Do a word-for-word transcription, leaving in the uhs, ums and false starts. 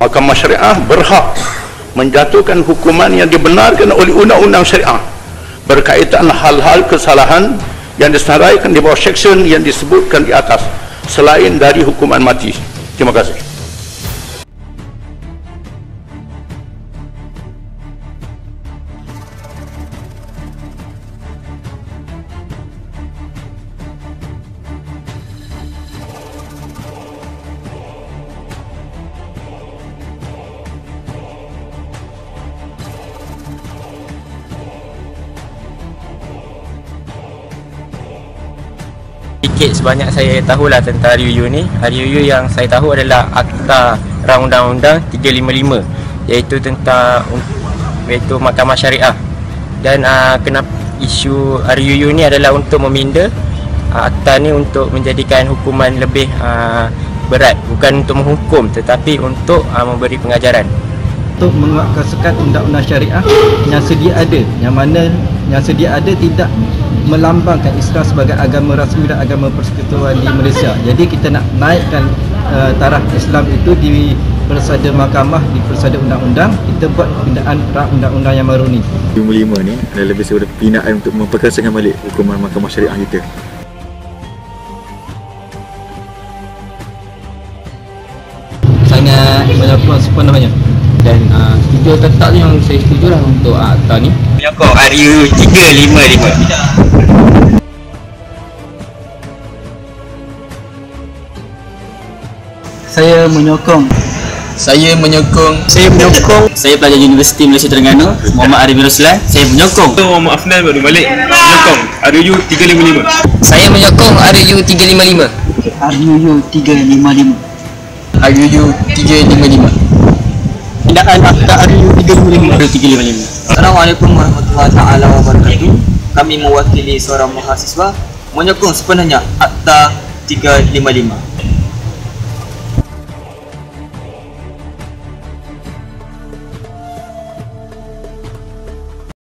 Mahkamah Syariah berhak menjatuhkan hukuman yang dibenarkan oleh undang-undang syariah berkaitan hal-hal kesalahan yang disenaraikan di bawah seksyen yang disebutkan di atas selain dari hukuman mati. Terima kasih. Sedikit sebanyak saya tahulah tentang R U U ni. R U U yang saya tahu adalah Akta Rang Undang-Undang tiga lima lima, iaitu tentang iaitu Mahkamah Syariah. Dan uh, kenapa isu R U U ni adalah untuk meminda uh, akta ni untuk menjadikan hukuman lebih uh, berat, bukan untuk menghukum tetapi untuk uh, memberi pengajaran. Untuk menguatkan sekat undang-undang syariah yang sedia ada, yang mana yang sedia ada tidak melambangkan Islam sebagai agama rasmi dan agama persekutuan di Malaysia. Jadi kita nak naikkan uh, taraf Islam itu di persada mahkamah, di persada undang-undang. Kita buat pindaan rang undang-undang yang baru ni. lima lima ni adalah lebih sebagai pembinaan untuk memperkasakan balik hukuman mahkamah syariah kita. Sangat menyokong sepenuhnya. Dan uh, setuju atau tak yang saya setuju lah untuk uh, akta ni. Menyokong R U U tiga lima lima. Saya menyokong. Saya menyokong. Saya menyokong. Saya pelajar Universiti Malaysia Terengganu, Muhammad Arif Ruslan. Saya menyokong. Muhammad Afnan baru balik. Menyokong R U U tiga lima lima. Saya menyokong R U U tiga lima lima. R U U tiga lima lima. R U U tiga lima lima. Pindaan akta R U U tiga lima lima. tiga lima lima. Assalamualaikum warahmatullahi taala wabarakatuh. Kami mewakili seorang mahasiswa menyokong sepenuhnya Akta tiga lima lima.